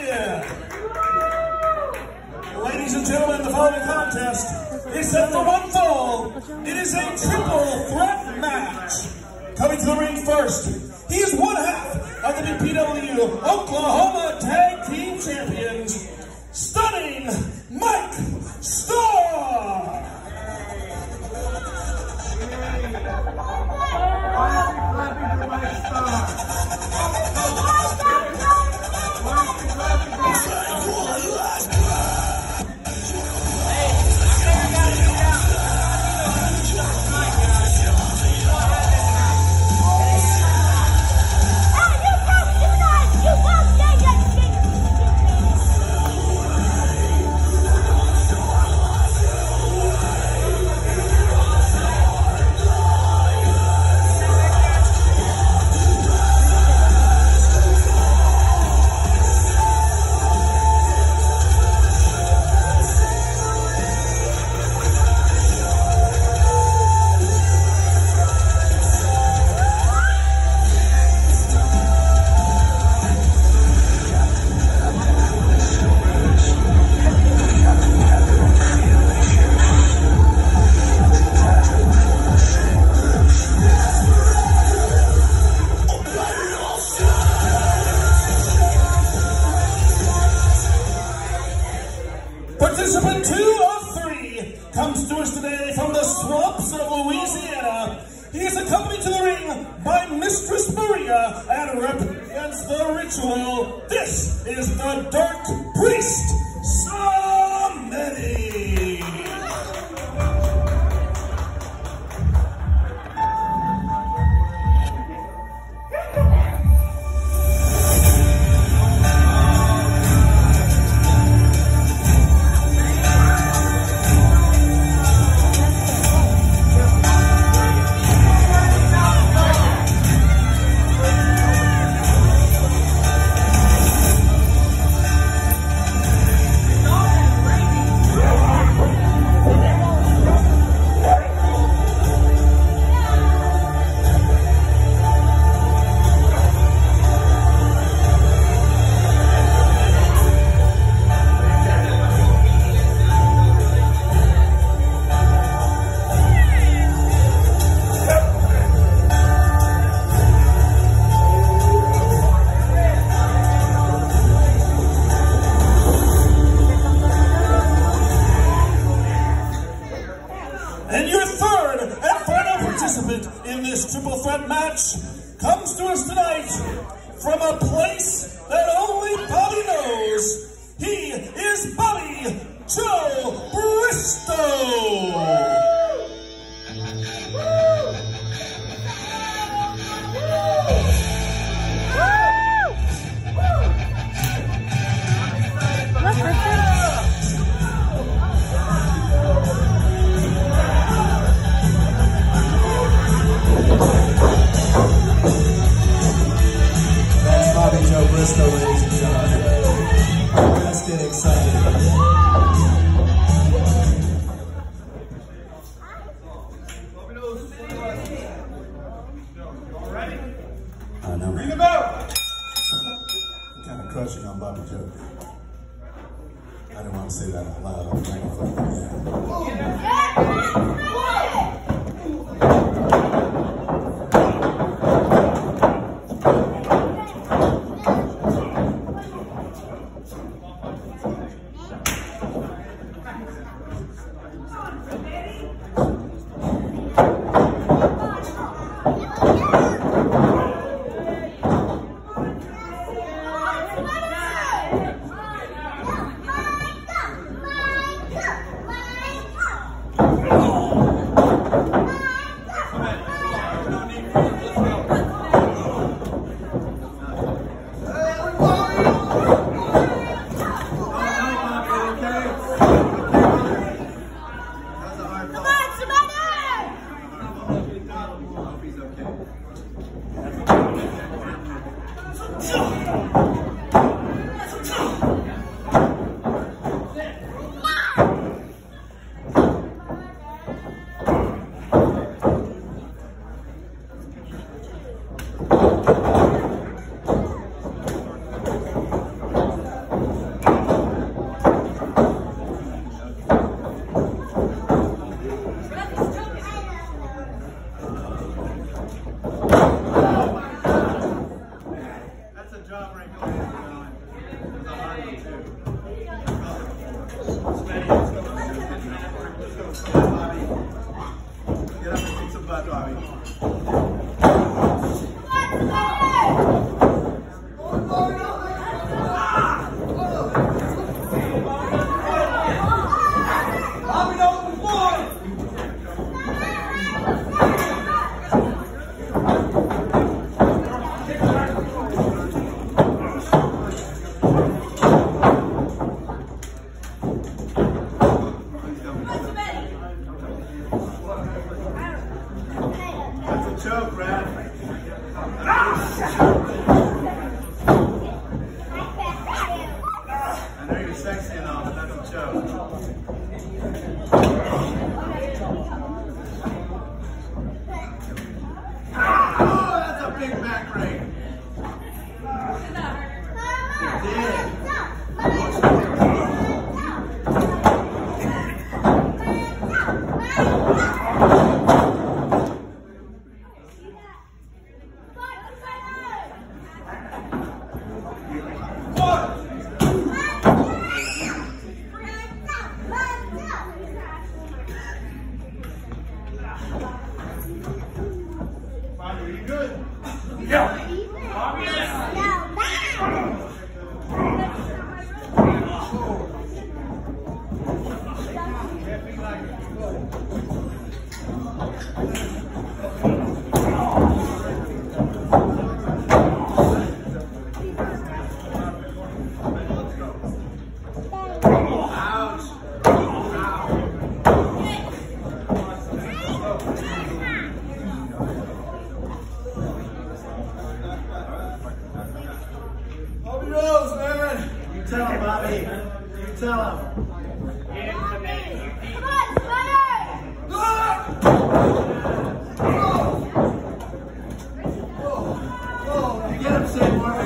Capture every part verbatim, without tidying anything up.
in. Ladies and gentlemen, the following contest is set for one fall. It is a triple threat match. Coming to the ring first, he is one half of the B P W Oklahoma Tag Team Champions, Stunning Mike Starr. Participant two of three comes to us today from the swamps of Louisiana. He is accompanied to the ring by Mistress Maria and represents the ritual. This is the Dark Priest, Samedi. And your third and final participant in this triple threat match comes to us tonight from a place that only Bobby knows. He is Bobby Joe Bristow. Bobby Joe Bristow, ladies and gentlemen. Let's get excited. I know. Bring him out. Kind of crushing on Bobby Joe. I didn't want to say that out loud on the microphone. Oh! know you're sexy and all, but that's a joke. Oh, that's a big back break. It did. Are you good? Yeah. Tell him, Bobby. You tell him. Come on, Spider! Oh, you get him, Seymour.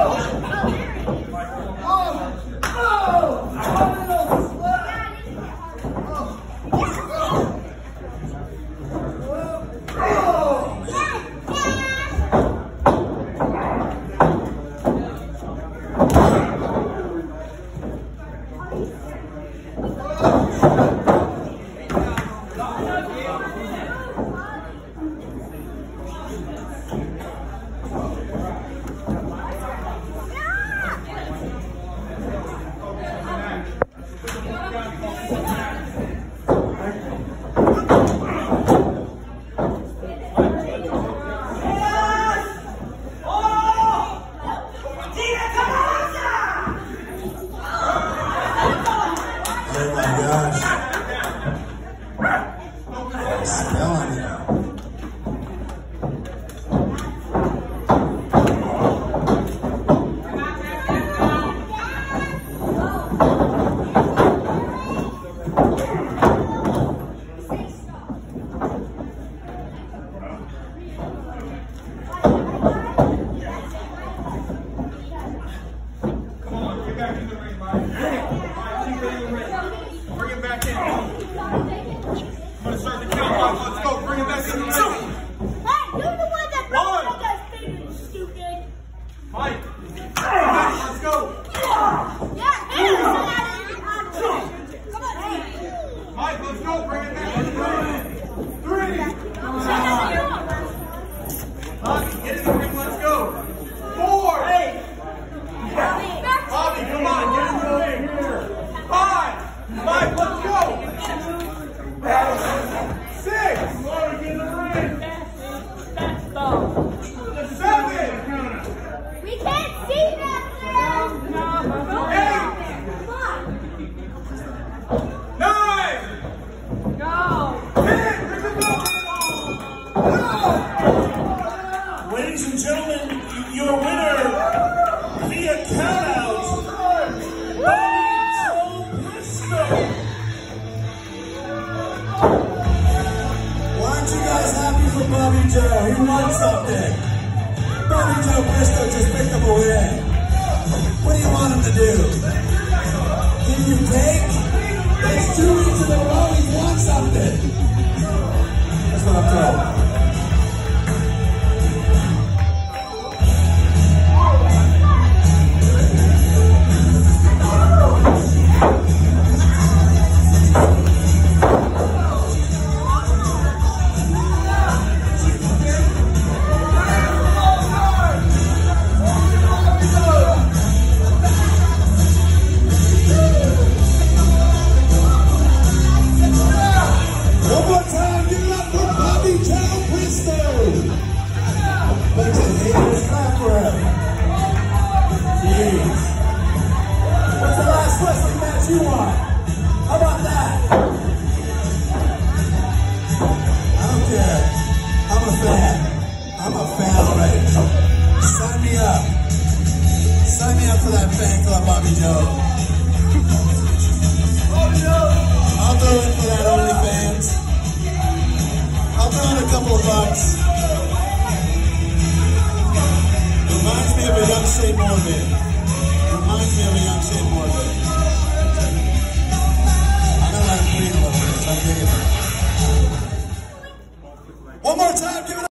Ladies and gentlemen, your winner via countout, Bobby Joe Bristow. Why aren't you guys happy for Bobby Joe? He won something. Bobby Joe Bristow just picked up a win. What do you want him to do? Can you take? It's two weeks in a row, he's won something. That's what I'm told. You want? How about that? I don't care. I'm a fan. I'm a fan already. Sign me up. Sign me up for that fan club, Bobby Joe. Shane Morgan. Reminds me of a young Shane Morgan.